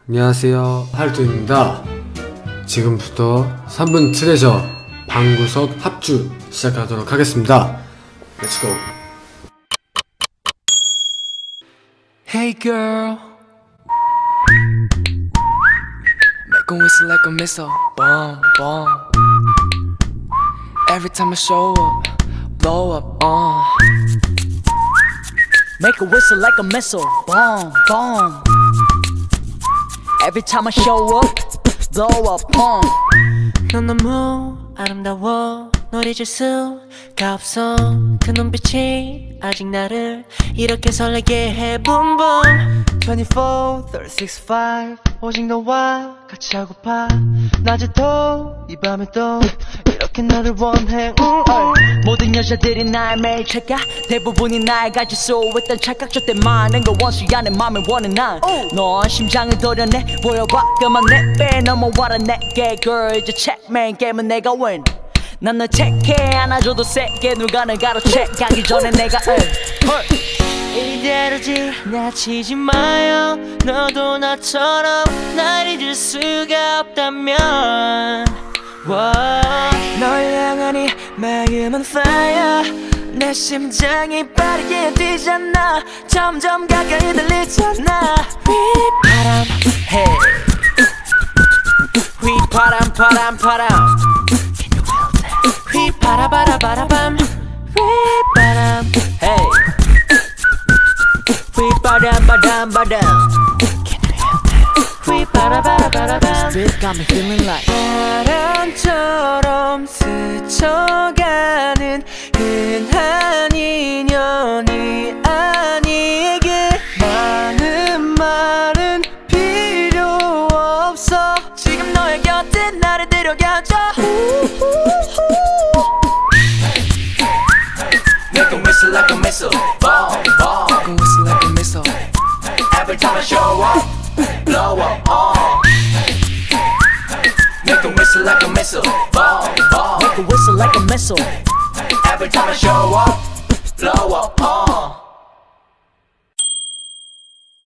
안녕하세요, 하루토입니다. 지금부터 3분 트레저 방구석 합주 시작하도록 하겠습니다. Let's go. Hey girl, make a whistle like a missile, bomb, bomb. Every time I show up, blow up, Make a whistle like a missile, bomb, bomb. Every time I show up, blow up, 넌 너무 아름다워 널 잊을 수가 없어 그 눈빛이 아직 나를 이렇게 설레게 해 Boom boom 24, 36, 5 오직 너와 같이 하고파 낮에도 이 밤에도 이렇게 너를 원해 모든 여자들이 날 매일 찾아 대부분이 날 가질 수 있던 착각조 때 많은 걸 원수 안에 맘을 원해 난넌 심장을 도려내 보여봐 그만 내빼 넘어와라 내게 girl 이제 checkmate 게임은 내가 win 난 널 체크해 안아줘도 세게 누가 널 가로채 가기 전에 내가 이대로 지나치지 마요 너도 나처럼 날 잊을 수가 없다면 널 향한 이 마음은 fire 내 심장이 빠르게 뛰잖아 점점 가까이 들리잖아 휘바람 hey. 휘바람, 바람, 바람. 휘바라바라바라밤 휘바람 Hey. 휘바람, 바람, 바람. 휘바라바라바라밤 This got me feeling like 바람처럼 스쳐가는 흔한 인연이 아니길 많은 말은 필요 없어 지금 너의 곁에 나를 데려가줘 Make a whistle like a missile, bomb, bomb. Make a whistle like a missile. Every time I show up, blow up, Make a whistle like a missile, bomb, bomb. Make a whistle like a missile Every time I show up, blow up,